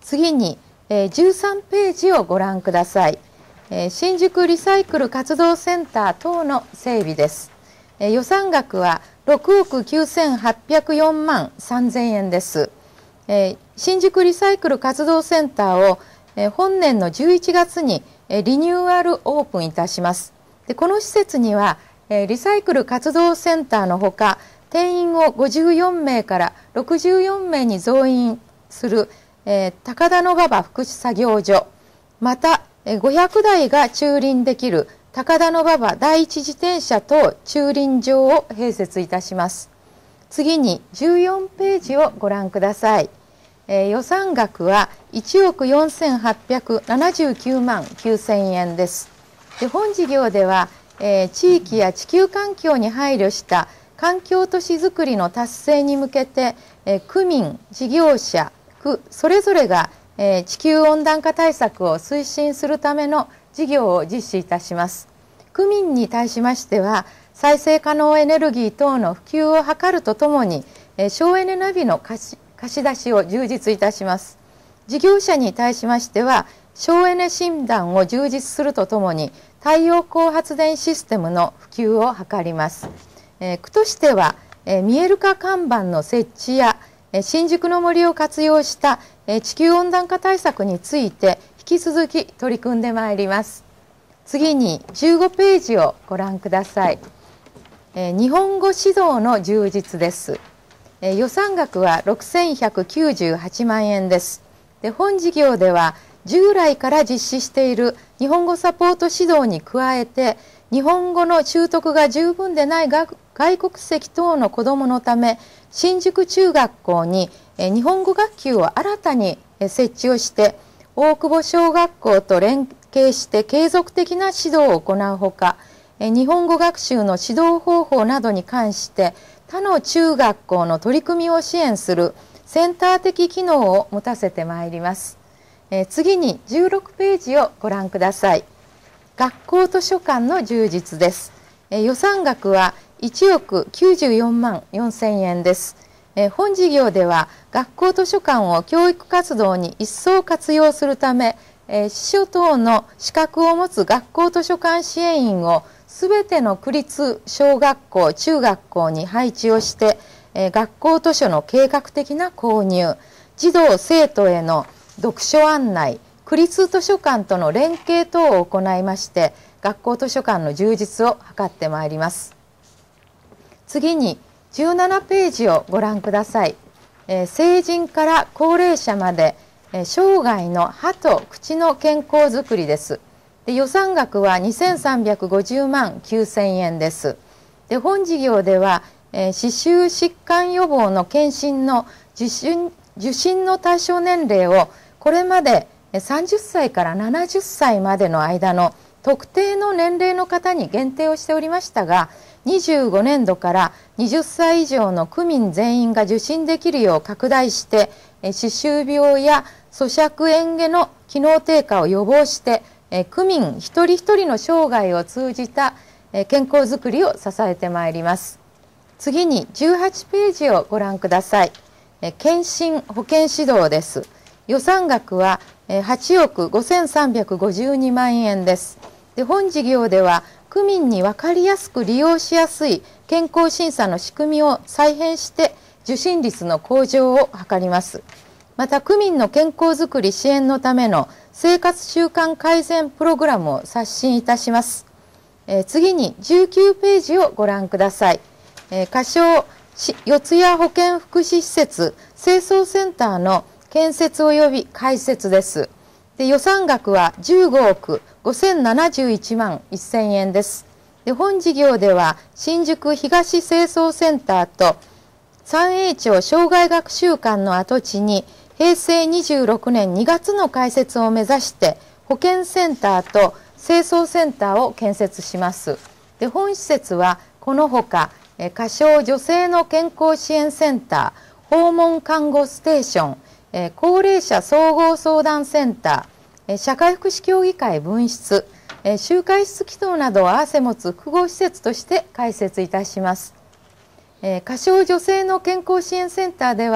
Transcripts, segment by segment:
次に、13ページをご覧ください。新宿リサイクル活動センター等の整備です。予算額は6億9804万3000円です。新宿リサイクル活動センターを本年の11月にリニューアルオープンいたします。でこの施設にはリサイクル活動センターのほか、定員を54名から64名に増員する高田馬場福祉作業所、また500台が駐輪できる高田馬場第一自転車等駐輪場を併設いたします。次に14ページをご覧ください。予算額は1億4879万9000円です。で本事業では、地域や地球環境に配慮した環境都市づくりの達成に向けて、区民、事業者、区それぞれが、地球温暖化対策を推進するための事業を実施いたします。区民に対しましては、再生可能エネルギー等の普及を図るとともに、省エネナビの貸し出しを充実いたします。事業者に対しましては、省エネ診断を充実するとともに、太陽光発電システムの普及を図ります。区としては、見える化看板の設置や、新宿の森を活用した地球温暖化対策について引き続き取り組んでまいります。次に15ページをご覧ください。日本語指導の充実です。予算額は6198万円です。で本事業では従来から実施している日本語サポート指導に加えて、日本語の習得が十分でない外国籍等の子どものため、新宿中学校に日本語学級を新たに設置をして、大久保小学校と連携して継続的な指導を行うほか、日本語学習の指導方法などに関して他の中学校の取り組みを支援するセンター的機能を持たせてまいります。次に16ページをご覧ください。学校図書館の充実です。予算額は1億94万4000円です。本事業では学校図書館を教育活動に一層活用するため、司書等の資格を持つ学校図書館支援員をすべての区立小学校、中学校に配置をして、学校図書の計画的な購入、児童生徒への読書案内、区立図書館との連携等を行いまして、学校図書館の充実を図ってまいります。次に17ページをご覧ください。成人から高齢者まで、生涯の歯と口の健康づくりです。で予算額は2350万9000円です。で本事業では、歯周疾患予防の検診の受診の対象年齢をこれまで30歳から70歳までの間の特定の年齢の方に限定をしておりましたが、25年度から20歳以上の区民全員が受診できるよう拡大して、歯周病や咀嚼嚥下の機能低下を予防して、区民一人一人の生涯を通じた健康づくりを支えてまいります。次に18ページをご覧ください。健診保健指導です。予算額は8億5352万円です。で本事業では区民に分かりやすく利用しやすい健康審査の仕組みを再編して受診率の向上を図ります。また区民の健康づくり支援のための生活習慣改善プログラムを刷新いたします。次に19ページをご覧ください。仮称四谷保健福祉施設清掃センターの建設及び開設です。で予算額は15億5071万1000円です。で本事業では新宿東清掃センターと三栄町生涯学習館の跡地に平成26年2月の開設を目指して保健センターと清掃センターを建設します。で本施設はこのほか仮称女性の健康支援センター、訪問看護ステーション、高齢者総合相談センター、社会福祉協議会分室、集会室機能などを併せ持つ複合施設として開設いたします。仮称女性の健康支援センターでは、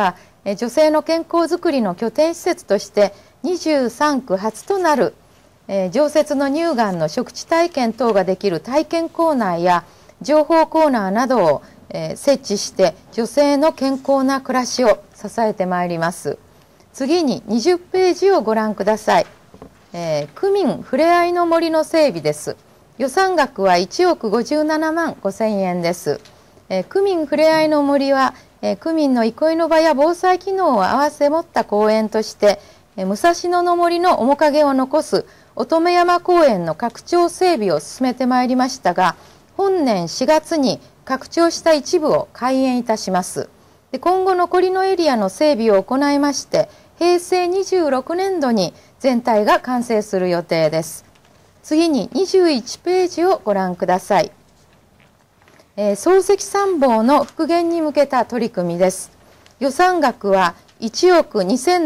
女性の健康づくりの拠点施設として23区初となる常設の乳がんの食事体験等ができる体験コーナーや情報コーナーなどを設置して女性の健康な暮らしを支えてまいります。次に20ページをご覧ください。区民ふれあいの森の整備です。予算額は1億57万5千円です。区民ふれあいの森は区民の憩いの場や防災機能を併せ持った公園として武蔵野の森の面影を残す乙女山公園の拡張整備を進めてまいりましたが、本年4月に拡張した一部を開園いたします。今後残りのエリアの整備を行いまして、平成26年度に全体が完成する予定です。次に21ページをご覧ください。漱石参謀の復元に向けた取り組みです。予算額は1億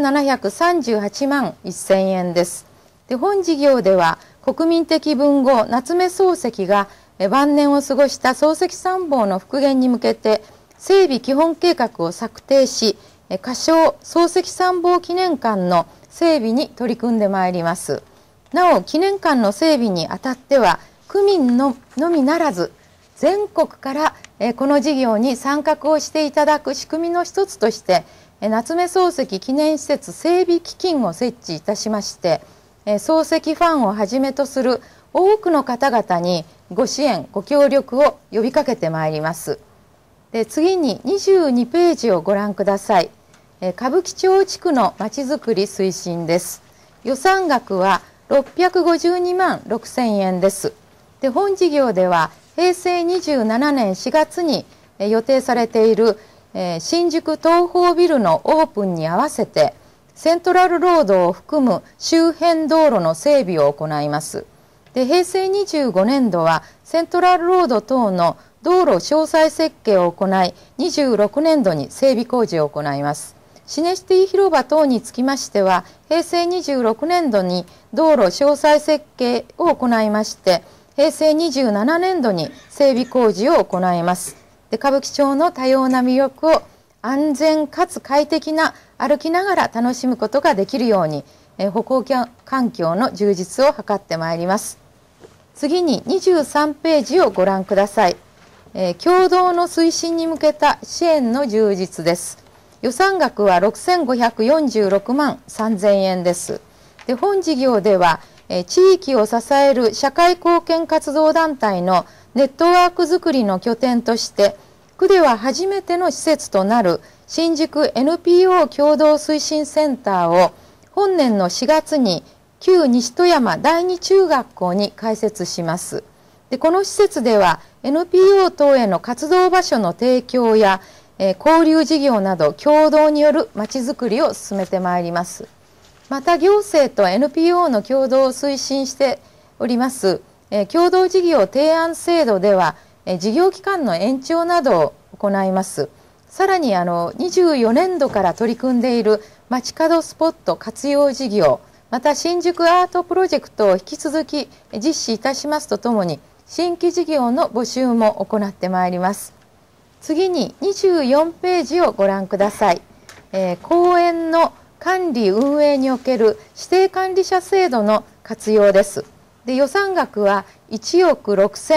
2738万1000円です。本事業では国民的文豪夏目漱石が晩年を過ごした漱石参謀の復元に向けて整備基本計画を策定し、仮称漱石参謀記念館の整備に取り組んでまいります。なお、記念館の整備にあたっては区民のみならず全国からこの事業に参画をしていただく仕組みの一つとして夏目漱石記念施設整備基金を設置いたしまして、漱石ファンをはじめとする多くの方々にご支援ご協力を呼びかけてまいります。次に22ページをご覧ください。歌舞伎町地区のまちづくり推進です。予算額は652万6千円です。本事業では平成27年4月に予定されている新宿東宝ビルのオープンに合わせてセントラルロードを含む周辺道路の整備を行います。平成25年度はセントラルロード等の道路詳細設計を行い、26年度に整備工事を行います。シネシティ広場等につきましては、平成26年度に道路詳細設計を行いまして、平成27年度に整備工事を行います。歌舞伎町の多様な魅力を安全かつ快適な歩きながら楽しむことができるように、歩行環境の充実を図ってまいります。次に23ページをご覧ください。共同の推進に向けた支援の充実です。予算額は6546万3000円です。本事業では、地域を支える社会貢献活動団体のネットワークづくりの拠点として、区では初めての施設となる新宿 NPO 共同推進センターを本年の4月に旧西戸山第二中学校に開設します。この施設では NPO 等への活動場所の提供や交流事業など共同によるまちづくりを進めてまいります。また行政と NPO の共同を推進しております共同事業提案制度では事業期間の延長などを行います。さらに24年度から取り組んでいる街角スポット活用事業、また新宿アートプロジェクトを引き続き実施いたしますとともに、新規事業の募集も行ってまいります。次に24ページをご覧ください。公園の管理運営における指定管理者制度の活用です。予算額は1億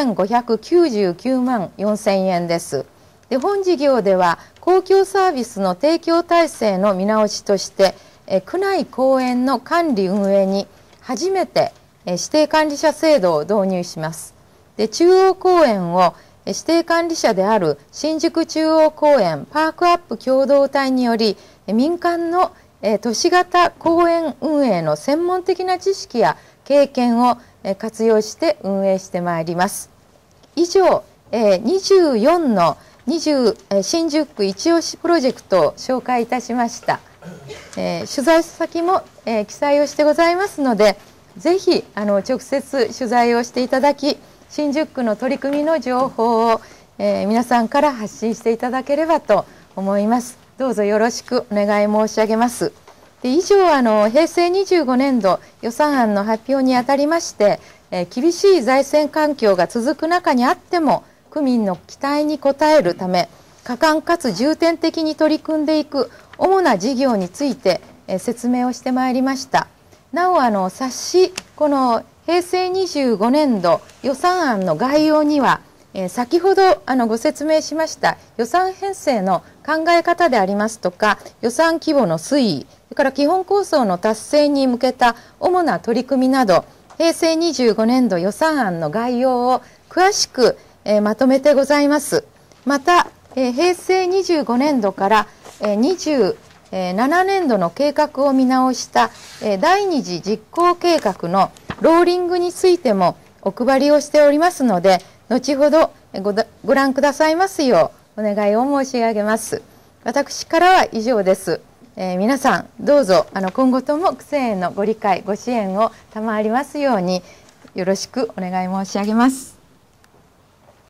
6599万4000円です。本事業では公共サービスの提供体制の見直しとして区内公園の管理運営に初めて指定管理者制度を導入します。中央公園を指定管理者である新宿中央公園パークアップ共同体により民間の都市型公園運営の専門的な知識や経験を活用して運営してまいります。以上、24の新宿区一押しプロジェクトを紹介いたしました。取材先も記載をしてございますので、ぜひ直接取材をしていただき、新宿区の取り組みの情報を皆さんから発信していただければと思います。どうぞよろしくお願い申し上げます。以上平成25年度予算案の発表にあたりまして、厳しい財政環境が続く中にあっても区民の期待に応えるため果敢かつ重点的に取り組んでいく主な事業について説明をしてまいりました。なお冊子、この平成25年度予算案の概要には、先ほどご説明しました予算編成の考え方でありますとか、予算規模の推移、それから基本構想の達成に向けた主な取り組みなど、平成25年度予算案の概要を詳しくまとめてございます。また、平成25年度から27年度の計画を見直した第二次実行計画のローリングについてもお配りをしておりますので、後ほどご覧くださいますようお願いを申し上げます。私からは以上です。皆さんどうぞ今後とも区政へのご理解ご支援を賜りますようによろしくお願い申し上げます。